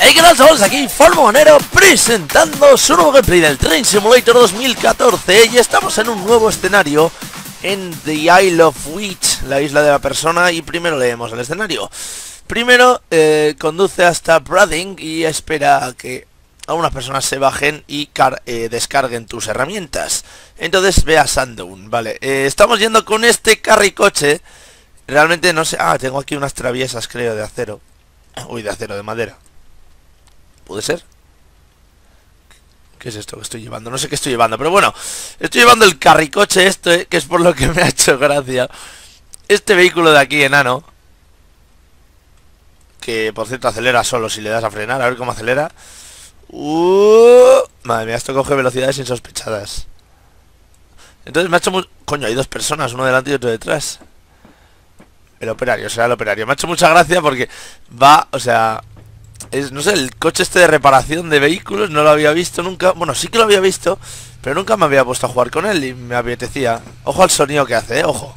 Hey, ¿qué tal, chavales? Aquí Formonero presentando su nuevo gameplay del Train Simulator 2014. Y estamos en un nuevo escenario en The Isle of Wight, la isla de la persona. Y primero leemos el escenario. Primero, conduce hasta Brading y espera a que algunas personas se bajen y descarguen tus herramientas. Entonces ve a Sandown, vale. Estamos yendo con este carricoche. Realmente no sé... Ah, tengo aquí unas traviesas, creo, de acero. Uy, de acero, de madera. ¿Puede ser? ¿Qué es esto que estoy llevando? No sé qué estoy llevando, pero bueno, estoy llevando el carricoche este, que es por lo que me ha hecho gracia. Este vehículo de aquí, enano, que por cierto acelera solo si le das a frenar. A ver cómo acelera. Madre mía, esto coge velocidades insospechadas. Entonces me ha hecho muy... Coño, hay dos personas, uno delante y otro detrás. El operario, será el operario. Me ha hecho mucha gracia porque va, o sea... no sé, el coche este de reparación de vehículos no lo había visto nunca. Bueno, sí que lo había visto, pero nunca me había puesto a jugar con él y me apetecía. Ojo al sonido que hace, ojo.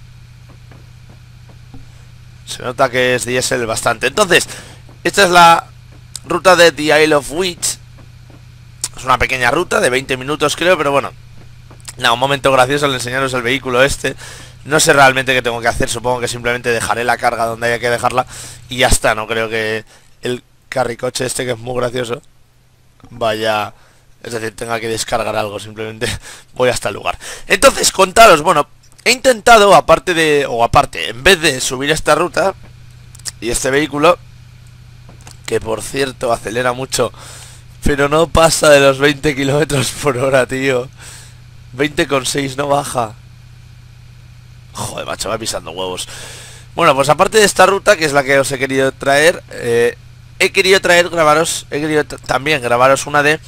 Se nota que es diésel bastante. Entonces, esta es la ruta de The Isle of Wight. Es una pequeña ruta de 20 minutos creo, pero bueno. Nada, un momento gracioso al enseñaros el vehículo este. No sé realmente qué tengo que hacer, supongo que simplemente dejaré la carga donde haya que dejarla y ya está. No creo que el carricoche este, que es muy gracioso, vaya, es decir, tenga que descargar algo, simplemente voy hasta el lugar. Entonces, contaros, bueno, he intentado, en vez de subir esta ruta y este vehículo, que por cierto acelera mucho, pero no pasa de los 20 kilómetros por hora, tío. 20,6 no baja. Joder, macho, va pisando huevos. Bueno, pues aparte de esta ruta, que es la que os he querido traer, he querido también grabaros una de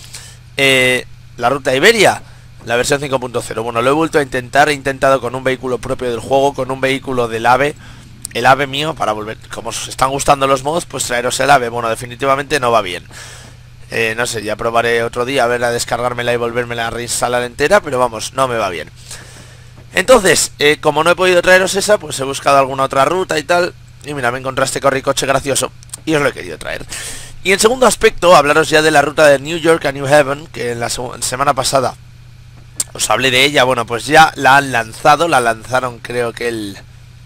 la ruta Iberia, la versión 5.0. Bueno, lo he vuelto a intentar, he intentado con un vehículo propio del juego, con un vehículo del AVE, el AVE mío, para volver, como os están gustando los mods, pues traeros el AVE. Bueno, definitivamente no va bien. No sé, ya probaré otro día a ver a descargármela y volvérmela a reinstalar entera, pero vamos, no me va bien. Entonces, como no he podido traeros esa, pues he buscado alguna otra ruta y tal. Y mira, me encontré este carricoche gracioso y os lo he querido traer. Y en segundo aspecto, hablaros ya de la ruta de New York a New Haven, que en la semana pasada os hablé de ella. Bueno, pues ya la han lanzado, la lanzaron creo que el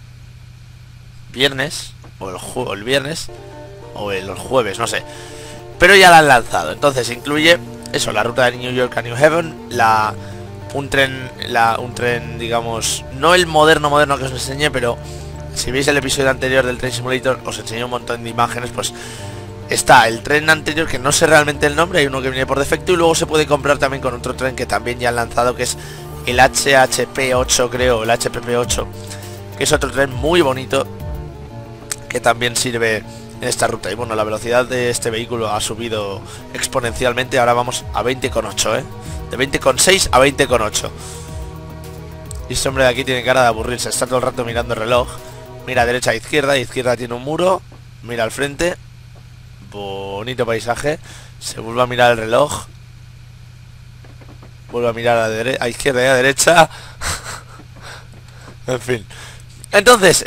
viernes, o el viernes, o el jueves, no sé. Pero ya la han lanzado, entonces incluye eso, la ruta de New York a New Haven, un tren, digamos, no el moderno que os enseñé, pero si veis el episodio anterior del Train Simulator os enseñé un montón de imágenes. Pues está el tren anterior, que no sé realmente el nombre, hay uno que viene por defecto, y luego se puede comprar también con otro tren que también ya han lanzado, que es el HHP8, creo, el HPP8, que es otro tren muy bonito que también sirve en esta ruta. Y bueno, la velocidad de este vehículo ha subido exponencialmente, ahora vamos a 20,8, de 20,6 a 20,8. Y este hombre de aquí tiene cara de aburrirse, está todo el rato mirando el reloj. Mira derecha, izquierda tiene un muro. Mira al frente. Bonito paisaje. Se vuelve a mirar el reloj. Vuelve a mirar a izquierda y a derecha. En fin. Entonces,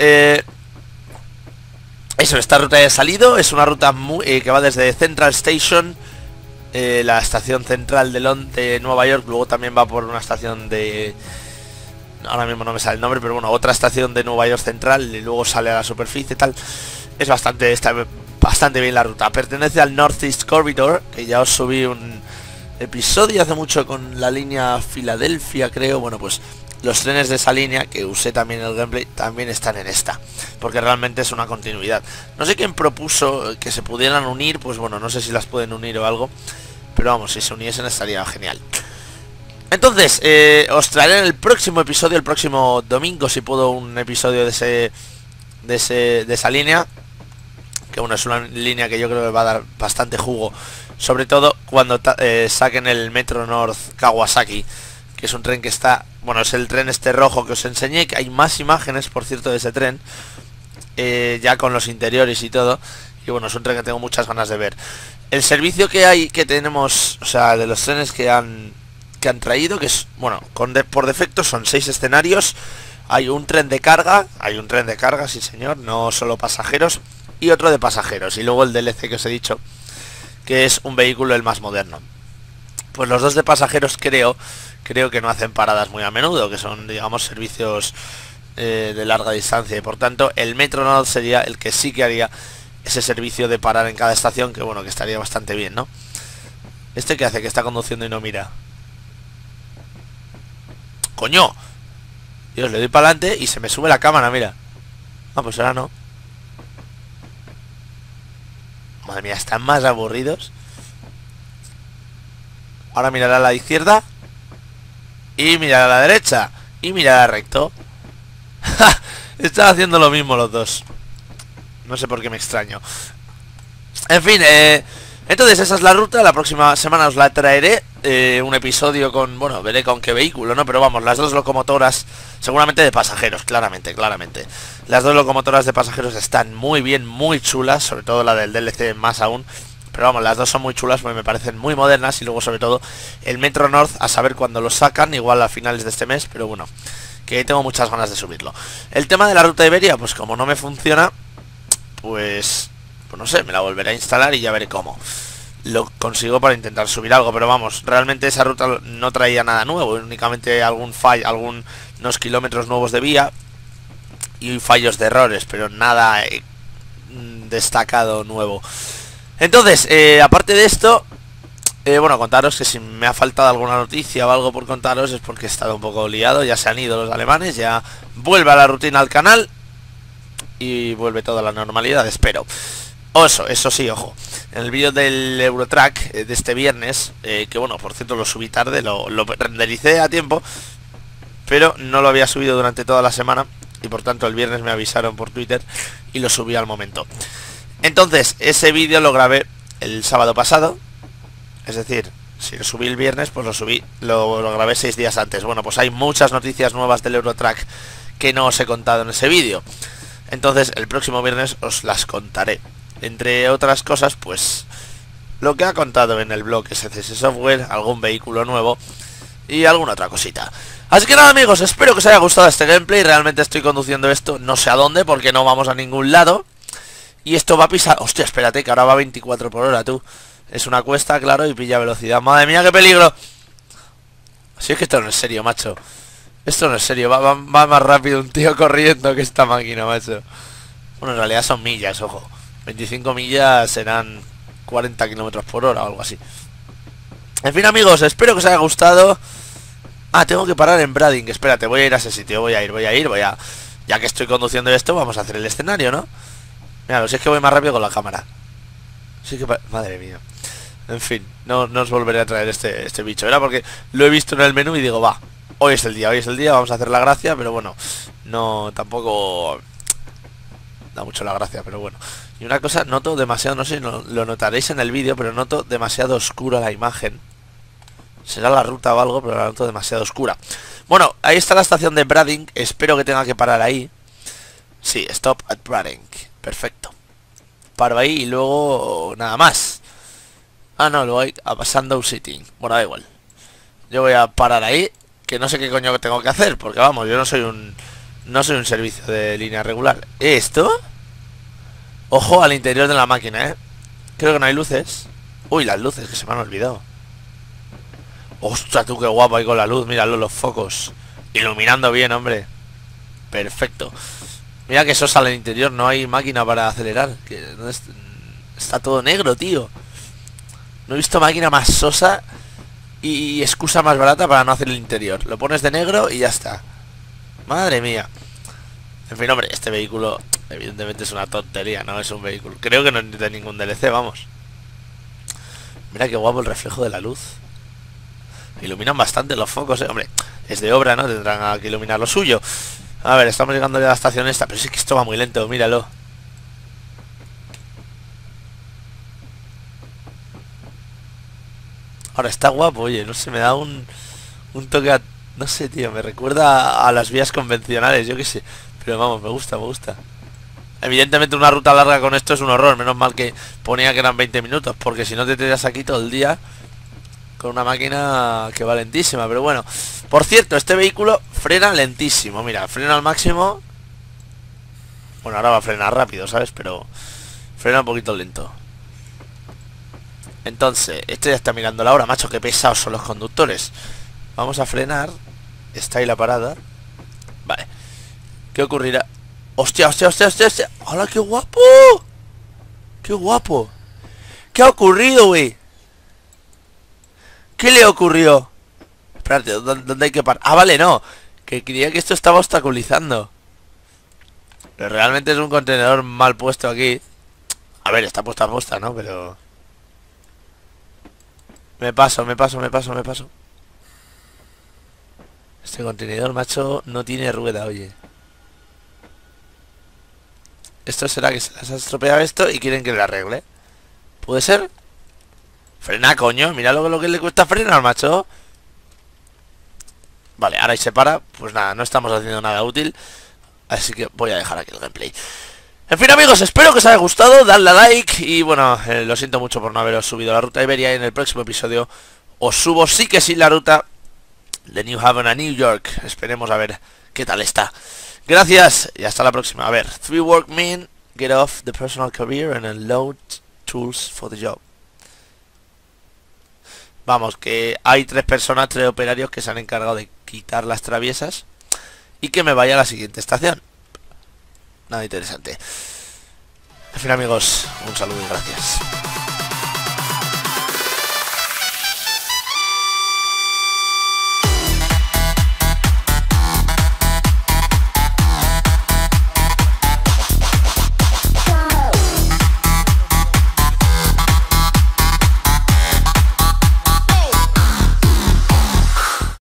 eso, esta ruta ya ha salido. Es una ruta que va desde Central Station, la estación central de Nueva York. Luego también va por una estación de... ahora mismo no me sale el nombre, pero bueno, otra estación de Nueva York Central, y luego sale a la superficie y tal. Está bastante bien la ruta. Pertenece al Northeast Corridor, que ya os subí un episodio hace mucho con la línea Filadelfia, creo. Bueno, pues los trenes de esa línea, que usé también en el gameplay, también están en esta, porque realmente es una continuidad. No sé quién propuso que se pudieran unir, pues bueno, no sé si las pueden unir o algo, pero vamos, si se uniesen estaría genial. Entonces, os traeré en el próximo episodio, el próximo domingo, si puedo, un episodio de esa línea. Que bueno, es una línea que yo creo que va a dar bastante jugo. Sobre todo cuando saquen el Metro North Kawasaki, que es un tren que está... Bueno, es el tren este rojo que os enseñé, que hay más imágenes, por cierto, de ese tren. Ya con los interiores y todo. Y bueno, es un tren que tengo muchas ganas de ver. El servicio que tenemos, o sea, de los trenes que han traído, que es, bueno, por defecto son 6 escenarios. Hay un tren de carga, sí señor, no solo pasajeros, y otro de pasajeros, y luego el DLC que os he dicho, que es un vehículo el más moderno. Pues los dos de pasajeros creo que no hacen paradas muy a menudo, que son, digamos, servicios de larga distancia, y por tanto el Metro North sería el que sí que haría ese servicio de parar en cada estación, que bueno, que estaría bastante bien, ¿no? ¿Este qué hace? Que está conduciendo y no mira. ¡Coño! Dios, le doy para adelante y se me sube la cámara, mira. Ah, pues ahora no. Madre mía, están más aburridos. Ahora mirará a la izquierda y mirará a la derecha y mirará recto. Están haciendo lo mismo los dos. No sé por qué me extraño. En fin, entonces esa es la ruta. La próxima semana os la traeré, un episodio con, bueno, veré con qué vehículo, ¿no? Pero vamos, las dos locomotoras, seguramente de pasajeros, claramente. Las dos locomotoras de pasajeros están muy bien, muy chulas, sobre todo la del DLC más aún. Pero vamos, las dos son muy chulas porque me parecen muy modernas. Y luego sobre todo el Metro North, a saber cuándo lo sacan, igual a finales de este mes, pero bueno, que tengo muchas ganas de subirlo. El tema de la ruta Iberia, pues como no me funciona, pues no sé, me la volveré a instalar y ya veré cómo lo consigo para intentar subir algo. Pero vamos, realmente esa ruta no traía nada nuevo, únicamente algún fallo, algunos kilómetros nuevos de vía y fallos de errores, pero nada destacado nuevo. Entonces, aparte de esto, bueno, contaros que si me ha faltado alguna noticia o algo por contaros es porque he estado un poco liado. Ya se han ido los alemanes, ya vuelve a la rutina al canal y vuelve toda la normalidad, espero. Eso sí, ojo, en el vídeo del Eurotrack de este viernes, que bueno, por cierto lo subí tarde, lo rendericé a tiempo, pero no lo había subido durante toda la semana y por tanto el viernes me avisaron por Twitter y lo subí al momento. Entonces, ese vídeo lo grabé el sábado pasado. Es decir, si lo subí el viernes, pues lo grabé 6 días antes. Bueno, pues hay muchas noticias nuevas del Eurotrack que no os he contado en ese vídeo. Entonces, el próximo viernes os las contaré. Entre otras cosas, pues lo que ha contado en el blog SCS Software, algún vehículo nuevo y alguna otra cosita. Así que nada, amigos, espero que os haya gustado este gameplay. Realmente estoy conduciendo esto no sé a dónde, porque no vamos a ningún lado. Y esto va a pisar... Hostia, espérate, que ahora va a 24 por hora, tú. Es una cuesta, claro, y pilla velocidad. ¡Madre mía, qué peligro! Si es que esto no es serio, macho. Esto no es serio. Va más rápido un tío corriendo que esta máquina, macho. Bueno, en realidad son millas, ojo. 25 millas serán 40 kilómetros por hora o algo así. En fin, amigos, espero que os haya gustado. Ah, tengo que parar en Brading. Espérate, voy a ir a ese sitio. Voy a... Ya que estoy conduciendo esto, vamos a hacer el escenario, ¿no? Mira, si es que voy más rápido con la cámara. Sí que... Madre mía. En fin, no os volveré a traer este bicho. Era porque lo he visto en el menú y digo, va, hoy es el día, vamos a hacer la gracia. Pero bueno, no, tampoco da mucho la gracia, pero bueno. Y una cosa, noto demasiado, no sé, lo notaréis en el vídeo, pero noto demasiado oscura la imagen. Será la ruta o algo, pero la noto demasiado oscura. Bueno, ahí está la estación de Brading. Espero que tenga que parar ahí. Sí, stop at Brading. Perfecto. Paro ahí y luego nada más. Ah, no, luego hay a Sandow Sitting. Bueno, da igual. Yo voy a parar ahí, que no sé qué coño tengo que hacer, porque vamos, yo no soy un servicio de línea regular. ¿Esto? Ojo al interior de la máquina, Creo que no hay luces. Uy, las luces, que se me han olvidado. Ostras, tú, qué guapo ahí con la luz. Míralo, los focos iluminando bien, hombre. Perfecto. Mira que eso sale al interior, no hay máquina para acelerar. Que está todo negro, tío. No he visto máquina más sosa y excusa más barata para no hacer el interior. Lo pones de negro y ya está. Madre mía. En fin, hombre, este vehículo evidentemente es una tontería, no es un vehículo. Creo que no es de ningún DLC, vamos. Mira qué guapo el reflejo de la luz. Iluminan bastante los focos, Hombre, es de obra, ¿no? Tendrán que iluminar lo suyo. A ver, estamos llegando ya a la estación esta. Pero es que esto va muy lento, míralo. Ahora está guapo, oye, no sé, me da un toque no sé, tío, me recuerda a las vías convencionales, yo qué sé. Pero vamos, me gusta. Evidentemente una ruta larga con esto es un horror. Menos mal que ponía que eran 20 minutos, porque si no te tiras aquí todo el día con una máquina que va lentísima. Pero bueno, por cierto, este vehículo frena lentísimo. Mira, frena al máximo. Bueno, ahora va a frenar rápido, ¿sabes? Pero frena un poquito lento. Entonces, este ya está mirando la hora, macho, qué pesados son los conductores. Vamos a frenar. Está ahí la parada. Vale. ¿Qué ocurrirá? ¡Hostia, hostia, hostia, hostia, hostia! ¡Hola, qué guapo! ¡Qué guapo! ¿Qué ha ocurrido, güey? ¿Qué le ocurrió? Espérate, ¿dónde hay que parar? Ah, vale, no. Que creía que esto estaba obstaculizando. Pero realmente es un contenedor mal puesto aquí. A ver, está puesta a posta, ¿no? Pero... Me paso. Este contenedor, macho, no tiene rueda, oye. Esto será que se les ha estropeado esto y quieren que le arregle. ¿Puede ser? Frena, coño. Mira lo que le cuesta frenar, macho. Vale, ahora ahí se para. Pues nada, no estamos haciendo nada útil. Así que voy a dejar aquí el gameplay. En fin, amigos, espero que os haya gustado. Dadle a like. Y bueno, lo siento mucho por no haberos subido la ruta Iberia. Y en el próximo episodio os subo sí que sí la ruta de New Haven a New York. Esperemos a ver qué tal está. Gracias y hasta la próxima. A ver, 3 workmen get off the personal career and unload tools for the job. Vamos, que hay 3 personas, 3 operarios que se han encargado de quitar las traviesas y que me vaya a la siguiente estación. Nada interesante. En fin, amigos, un saludo y gracias.